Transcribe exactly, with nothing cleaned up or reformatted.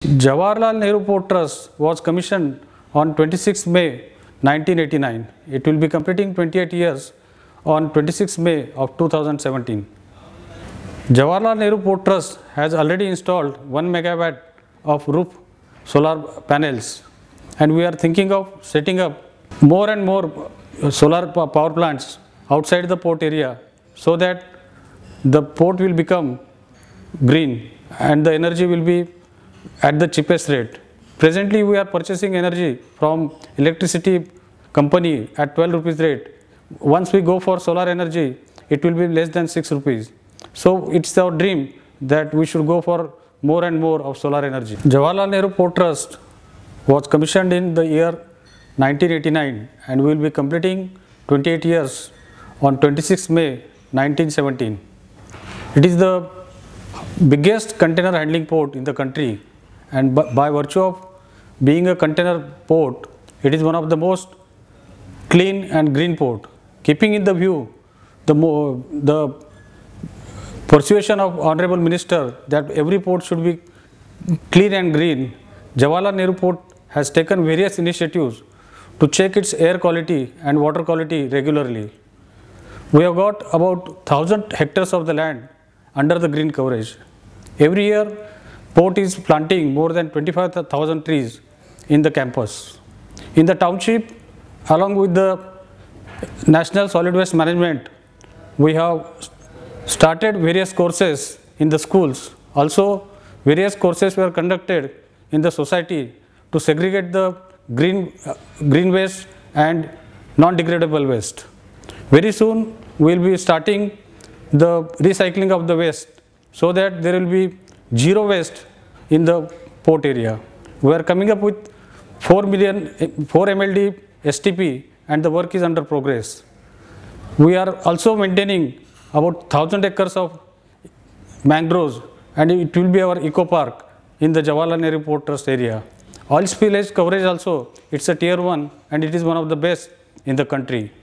Jawaharlal Nehru Port Trust was commissioned on twenty-sixth May nineteen eighty-nine. It will be completing twenty-eight years on twenty-sixth May of two thousand seventeen. Jawaharlal Nehru Port Trust has already installed one megawatt of roof solar panels, and we are thinking of setting up more and more solar power plants outside the port area so that the port will become green and the energy will be at the cheapest rate. Presently, we are purchasing energy from electricity company at twelve rupees rate. Once we go for solar energy, it will be less than six rupees. So it's our dream that we should go for more and more of solar energy. Jawaharlal Nehru Port Trust was commissioned in the year nineteen eighty-nine and will be completing twenty-eight years on twenty-sixth May nineteen seventeen. It is the biggest container handling port in the country, and by virtue of being a container port, it is one of the most clean and green port. Keeping in the view the, more, the persuasion of Honorable Minister that every port should be clean and green, Jawaharlal Nehru Port has taken various initiatives to check its air quality and water quality regularly. We have got about one thousand hectares of the land under the green coverage. Every year, port is planting more than twenty-five thousand trees in the campus. In the township, along with the National Solid Waste Management, we have started various courses in the schools. Also, various courses were conducted in the society to segregate the green, uh, green waste and non-degradable waste. Very soon, we will be starting the recycling of the waste so that there will be zero waste in the port area. We are coming up with four million, four M L D S T P, and the work is under progress. We are also maintaining about one thousand acres of mangroves, and it will be our eco park in the Jawaharlal Nehru Port Trust area. Oil spillage coverage also, it's a tier one and it is one of the best in the country.